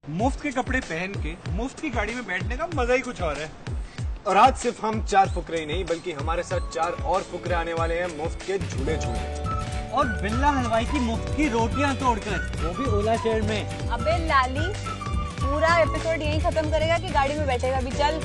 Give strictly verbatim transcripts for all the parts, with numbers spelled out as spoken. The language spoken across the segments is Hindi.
मुफ्त के कपड़े पहन के मुफ्त की गाड़ी में बैठने का मजा ही कुछ और है। और आज सिर्फ हम चार फुकरे ही नहीं बल्कि हमारे साथ चार और फुकरे आने वाले हैं मुफ्त के झूले झूले। और बिल्ला हलवाई की मुफ्त की रोटियां तोड़कर, वो भी ओला शेयर में। अबे लाली, पूरा एपिसोड यही खत्म करेगा कि गाड़ी में बैठेगा भी? चल।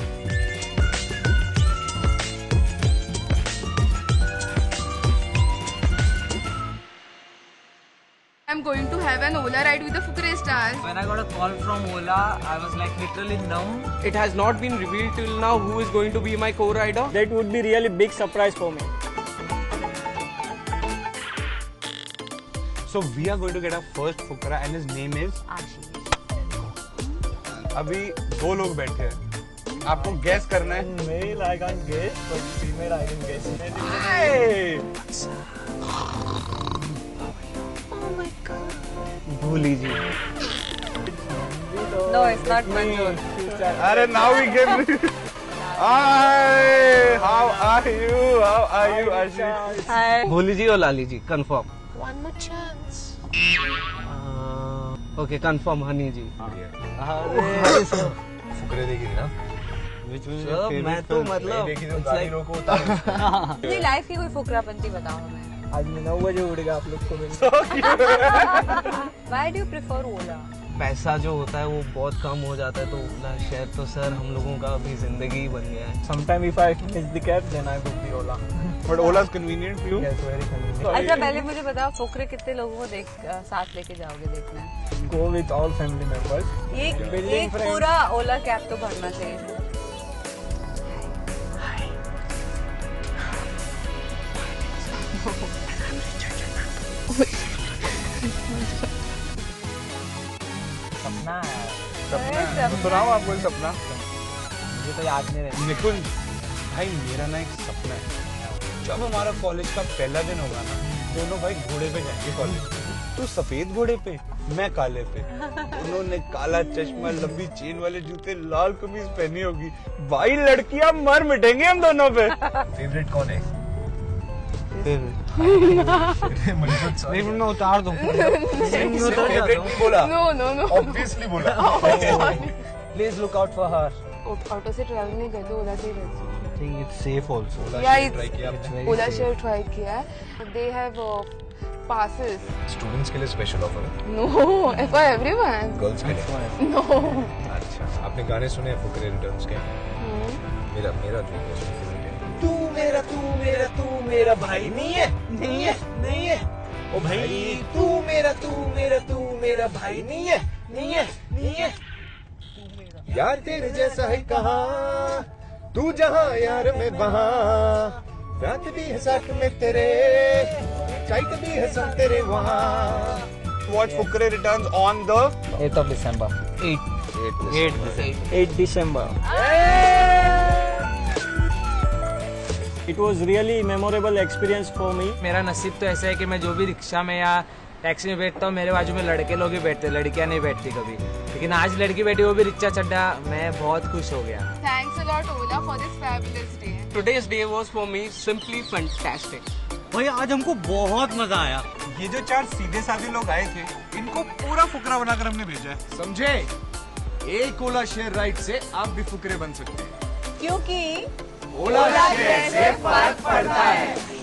I'm going to have an Ola ride with the Fukrey Returns. When I got a call from Ola, I was like literally numb. It has not been revealed till now who is going to be my co-rider. That would be really big surprise for me. So we are going to get our first fukra and his name is आशीष। अभी दो लोग बैठे हैं, आपको गैस करना है। Male I can't guess, but female I can guess. भूली जी। No, it's not Manzoor. अरे now we can. Hi, how are you? How are you, Ashish? Hi. Bholi ji और Lali ji confirm. One more chance. Okay confirm Hunny ji. Fukrey देखी थी ना? मैं तो मतलब अपनी लाइफ की कोई फुकरापंती बताओ हमें। आज मैं नौ बजे उठ गया आप लोग को मिल। Why do you prefer Ola? पैसा जो होता है वो बहुत कम हो जाता है, तो ओला शेयर तो सर हम लोगों का अभी जिंदगी ही बन गया है। Sometime if I miss the cab, then I book the Ola. But Ola is convenient for you. Yes, very convenient. अच्छा पहले मुझे बताओ, फुकरे कितने लोगों को देख साथ लेके जाओगे देखना? Go with all family members. एक Building एक friends. पूरा ओला कैब तो भरना चाहिए। सपना है। सपना सुनाओ आप कोई सपना। मुझे तो याद नहीं रहता। निकुंज भाई, मेरा ना एक सपना है, जब हमारा कॉलेज का पहला दिन होगा ना, दोनों भाई घोड़े पे जाएंगे कॉलेज। तू सफेद घोड़े पे, मैं काले पे। उन्होंने काला चश्मा, लंबी चेन वाले जूते, लाल कमीज पहनी होगी। भाई लड़कियां मर मिटेंगे हम दोनों पे। फेवरेट कौन है? नहीं मैं उतार दूं। फेवरेट नहीं बोला। No, no, no. ऑब्वियसली बोला। Please look out for her. Auto से ट्रैवल नहीं करते, ओला से ही करते। I think it's safe also. Yeah, it's try किया आपने? Ola Share try किया है। They have uh, passes. Students के लिए स्पेशल ऑफर है? No, for everyone. गर्ल्स के लिए? No. अच्छा, आपने गाने सुने हैं फुकरे रिटर्न्स के? मेरा मेरा जो फेवरेट है। तू मेरा तू मेरा तू मेरा भाई नहीं है नहीं है नहीं है ओ भाई, तू मेरा तू मेरा तू मेरा भाई नहीं है नहीं है नहीं है। यार तेरे जैसा है कहाँ, तू जहाँ यार में वहाँ, रात भी है साथ में तेरे, चाय भी है सब तेरे वहाँ। Watch Fukrey Returns on the eighth of December. Eight eighth December. It was really memorable experience for me. मेरा नसीब तो ऐसा है कि मैं जो भी रिक्शा में या टैक्सी में बैठता हूँ, मेरे बाजू में लड़के लोग ही बैठते, लड़कियाँ नहीं बैठती कभी। लेकिन आज लड़की बैठी, वो भी रिक्शा चढ़ा, मैं बहुत खुश हो गया। Thanks a lot, Ola, for this fabulous day. Today's day was for me simply fantastic. भाई आज हमको बहुत मजा आया। ये जो चार सीधे साधे लोग आए थे, इनको पूरा फुकरा बनाकर हमने भेजा है। समझे? एक ओला शेयर राइड से आप भी फुकरे बन सकते हैं, क्योंकि ओला शेयर से फर्क पड़ता है।